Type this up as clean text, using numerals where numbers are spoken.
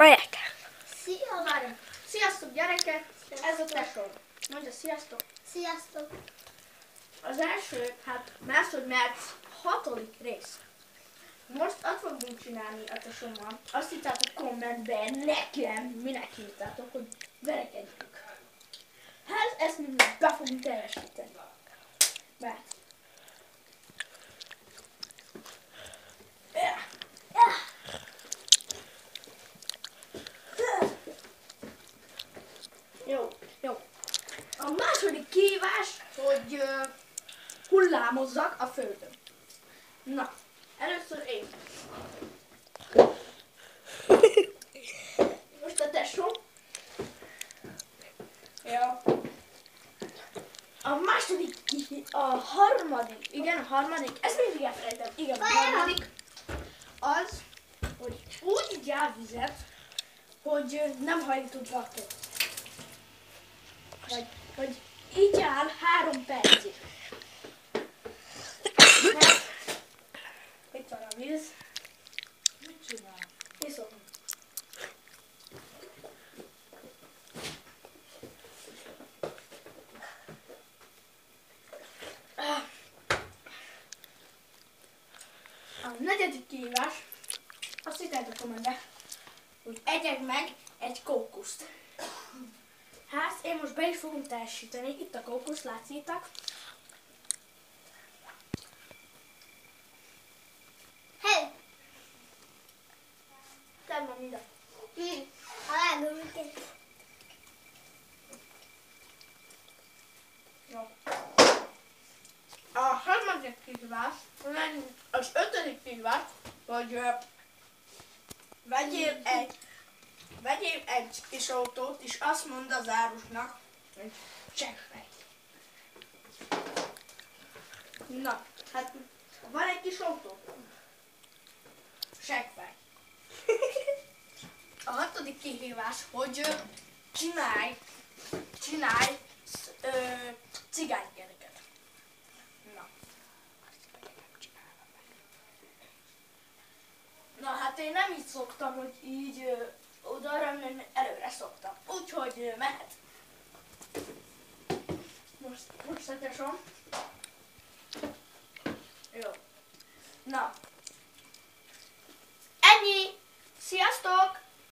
Megyek. Szia, várjunk. Sziasztok gyerekek, ez a tesóm. Mondja sziasztok. Sziasztok! Az első, másodperc, 6. rész. Most azt fogunk csinálni a tesómmal. Azt hittátok kommentben nekem, minek írtátok, hogy verekedjünk. Hát ezt mi be fogunk teljesíteni. Mert jó. A második kihívás, hogy hullámozzak a földön. Na, először én. Most a tesó. Jó. A harmadik, ezt mindig elfelejtem. Igen, a harmadik az, hogy úgy igyál vizet, hogy nem hajtod vakot. Vagy így áll 3 percig. Itt van a víz. Mit csinál? Iszom. A negyedik kihívás, azt hittátok kommentbe, hogy egyek meg egy kókuszt. Hát én most be is fogom teljesíteni, itt a kókusz, látszitak. Hé! Tedd meg ide. Vágom őket. Jó. A harmadik kihívás, az 5. kihívás, hogy vegyél egy kis autót, és azt mondd az árusnak, hogy csekkfej. Na, hát van egy kis autó. Seggfej. A 6. kihívás, hogy csinálj cigánykereket. Na hát én nem így szoktam, hogy így oda-arra, hanem előre szoktam. Úgyhogy mehet. Most a tesom. Jó. Na. Ennyi! Sziasztok!